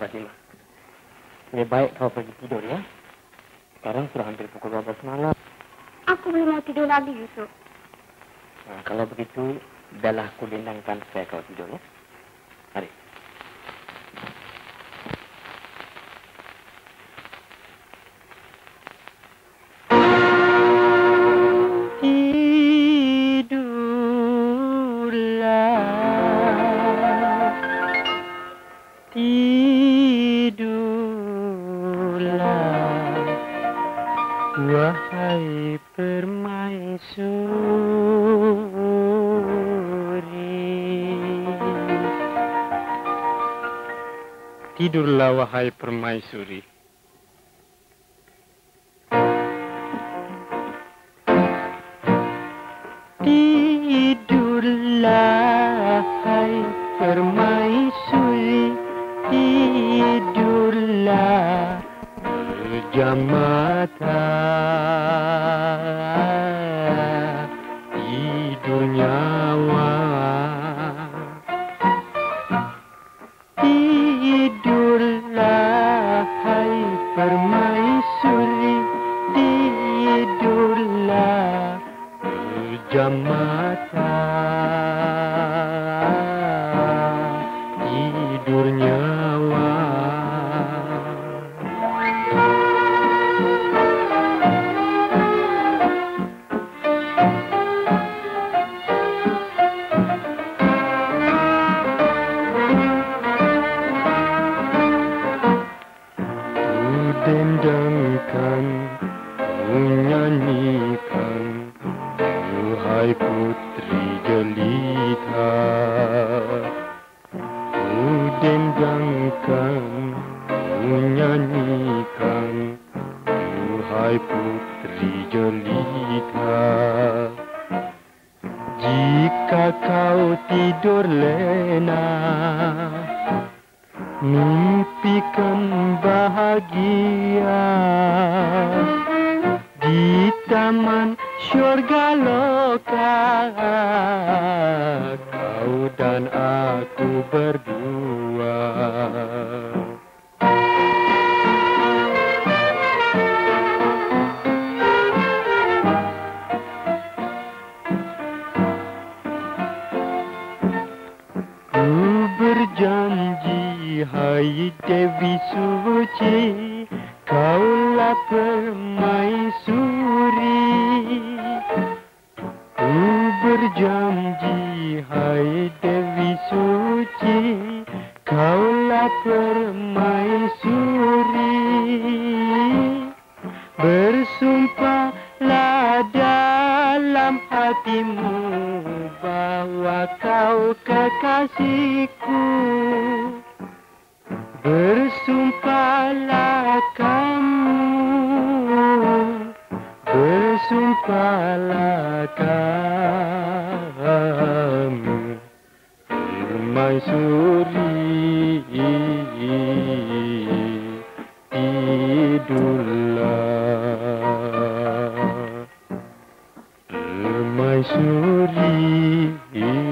Fatimah. Lebih baik kau pergi tidur ya. Sekarang sudah hampir pukul 12 malam. Aku belum mau tidur lagi, Yusuf. Nah, kalau begitu, biarlah aku lindangkan supaya kau tidur ya. Mari. Wahai permaisuri, tidurlah wahai permaisuri. Tidurlah hai permaisuri, tidurlah pejam mata, tidur nyawa. Tidurlah hai permaisuri, tidurlah pejam mata, tidur nyawa. Dendangkan, nyanyikan, wahai putri jelita. Dendangkan, nyanyikan, wahai putri jelita. Jika kau tidur lena, mimpikan bahagia di taman syurga loka, kau dan aku berdua. Ku berjanji hai Dewi suci, kaulah permaisuri. Ku berjanji hai Dewi suci, kaulah permaisuri. Bersumpahlah dalam hatimu bahwa kau kekasihku. Bersumpahlah kamu, bersumpahlah kamu, permaisuri, tidurlah permaisuri.